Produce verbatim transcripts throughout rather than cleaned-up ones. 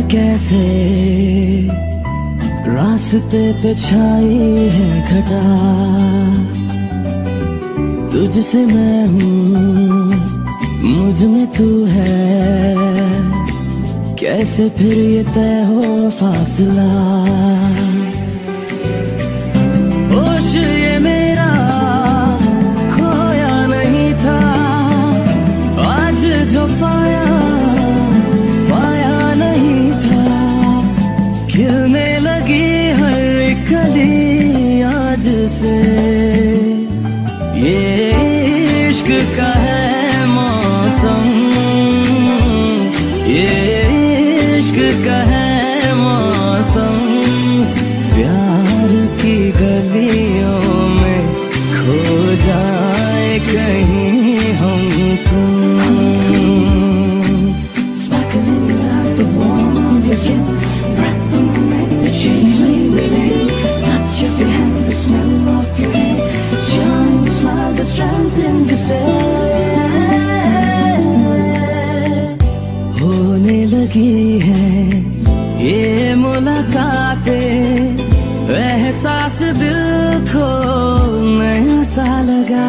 कैसे रास्ते पे छाई है घटा, तुझसे मैं हूँ मुझ में तू है, कैसे फिर ये तय हो फासला। होश ये मेरा खोया नहीं था, आज जो पाया पाया नहीं था, खिलने लगी हर कली आज से। ये इश्क का है मौसम, ये इश्क का है मौसम, प्यार की गलियों में खो जाए कहीं हम तुम। होने लगी है ये मुलाकातें, एहसास दिल को नया सा लगा,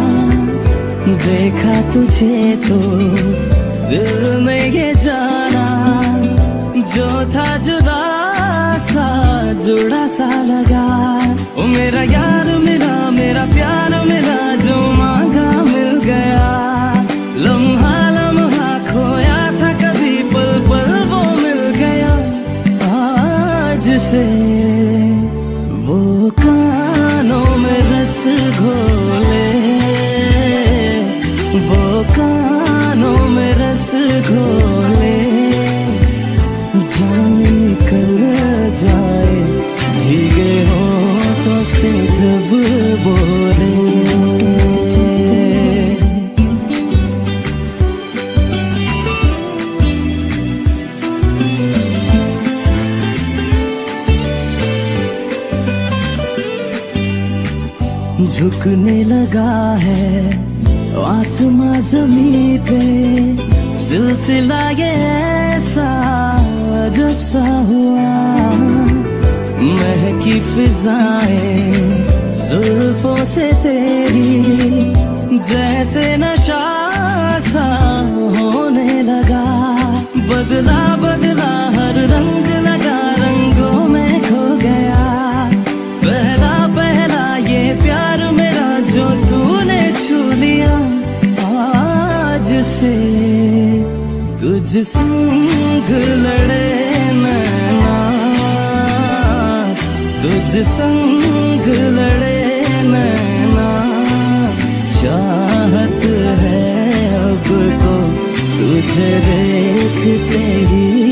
देखा तुझे तो दिल में ये जाना, जो था जुदा सा जुड़ा सा लगा। ओ मेरा यार मिला, मेरा प्यार मिला, जो मांगा मिल गया, लम्हा लम्हा खोया था कभी, पल पल वो मिल गया। आज से वो कानों में रस घोले, वो कानों में रस घोले, जान निकल जाए भीगे होठों से जब बोले। झुकने लगा है आसमां ज़मीं पे, सिलसिला ये ऐसा अजब सा हुआ, महकी फिजाएं जुल्फों से तेरी, जैसे नशा सा होने लगा, बदला बदला हर रंग लगा, रंगों में खो गया, पहला पहला ये प्यार मेरा जो तूने छू लिया। आज से तुझ संग लड़े नैना, तुझ संग लड़े नैना, चाहत है अब तो तुझे देखते ही